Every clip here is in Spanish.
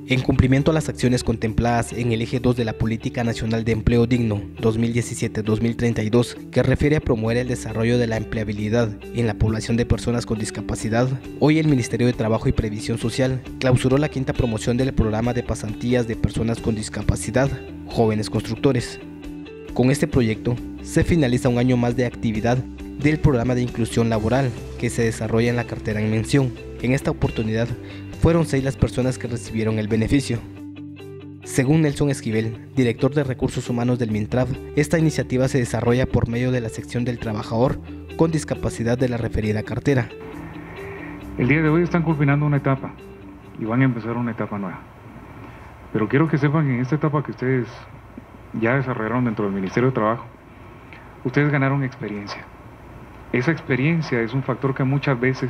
En cumplimiento a las acciones contempladas en el eje 2 de la Política Nacional de Empleo Digno 2017-2032, que refiere a promover el desarrollo de la empleabilidad en la población de personas con discapacidad, hoy el Ministerio de Trabajo y Previsión Social clausuró la quinta promoción del programa de pasantías de personas con discapacidad, Jóvenes Constructores. Con este proyecto se finaliza un año más de actividad del programa de inclusión laboral que se desarrolla en la cartera en mención. En esta oportunidad fueron 6 las personas que recibieron el beneficio. Según Nelson Esquivel, director de Recursos Humanos del Mintrav, esta iniciativa se desarrolla por medio de la sección del trabajador con discapacidad de la referida cartera. El día de hoy están culminando una etapa y van a empezar una etapa nueva. Pero quiero que sepan que en esta etapa que ustedes ya desarrollaron dentro del Ministerio de Trabajo, ustedes ganaron experiencia. Esa experiencia es un factor que muchas veces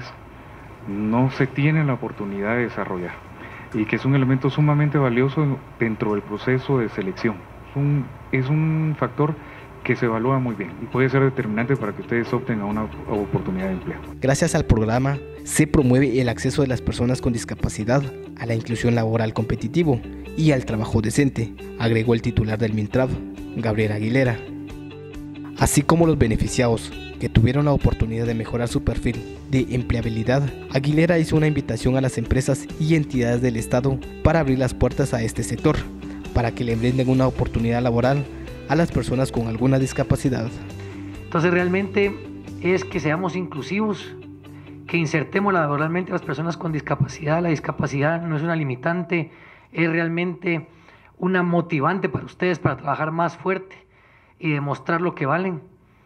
no se tiene la oportunidad de desarrollar y que es un elemento sumamente valioso dentro del proceso de selección. Es un factor que se evalúa muy bien y puede ser determinante para que ustedes opten a una oportunidad de empleo. Gracias al programa se promueve el acceso de las personas con discapacidad a la inclusión laboral competitivo y al trabajo decente, agregó el titular del Mintrav, Gabriel Aguilera. Así como los beneficiados que tuvieron la oportunidad de mejorar su perfil de empleabilidad, Aguilera hizo una invitación a las empresas y entidades del Estado para abrir las puertas a este sector, para que le brinden una oportunidad laboral a las personas con alguna discapacidad. Entonces realmente es que seamos inclusivos, que insertemos laboralmente a las personas con discapacidad. La discapacidad no es una limitante, es realmente una motivante para ustedes para trabajar más fuerte y demostrar lo que valen.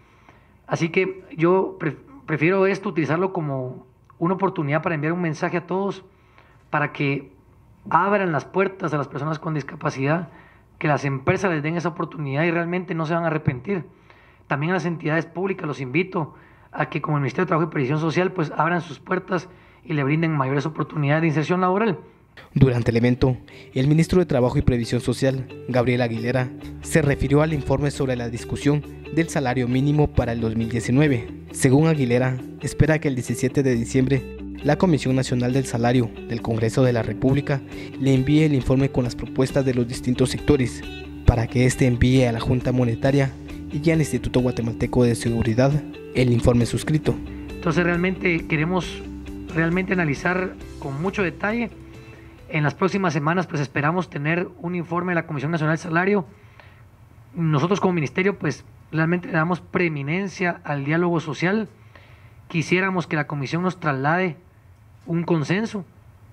Así que yo prefiero esto, utilizarlo como una oportunidad para enviar un mensaje a todos, para que abran las puertas a las personas con discapacidad, que las empresas les den esa oportunidad y realmente no se van a arrepentir. También a las entidades públicas los invito a que, como el Ministerio de Trabajo y Previsión Social, pues abran sus puertas y le brinden mayores oportunidades de inserción laboral. Durante el evento, el ministro de Trabajo y Previsión Social, Gabriel Aguilera, se refirió al informe sobre la discusión del salario mínimo para el 2019. Según Aguilera, espera que el 17 de diciembre la Comisión Nacional del Salario del Congreso de la República le envíe el informe con las propuestas de los distintos sectores, para que éste envíe a la Junta Monetaria y al Instituto Guatemalteco de Seguridad el informe suscrito. Entonces realmente queremos analizar con mucho detalle. En las próximas semanas pues esperamos tener un informe de la Comisión Nacional del Salario. Nosotros como ministerio pues realmente le damos preeminencia al diálogo social. Quisiéramos que la comisión nos traslade un consenso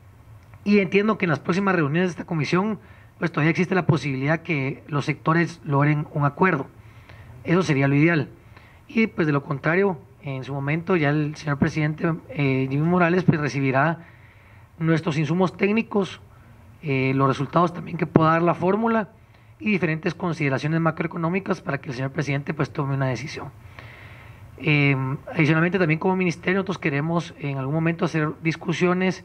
y entiendo que en las próximas reuniones de esta comisión pues todavía existe la posibilidad que los sectores logren un acuerdo. Eso sería lo ideal. Y pues de lo contrario, en su momento ya el señor presidente Jimmy Morales pues recibirá nuestros insumos técnicos, los resultados también que pueda dar la fórmula y diferentes consideraciones macroeconómicas para que el señor presidente pues tome una decisión. Adicionalmente también como ministerio nosotros queremos en algún momento hacer discusiones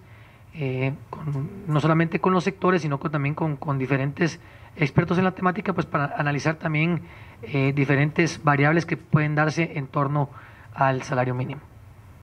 no solamente con los sectores sino también con diferentes expertos en la temática pues para analizar también diferentes variables que pueden darse en torno al salario mínimo.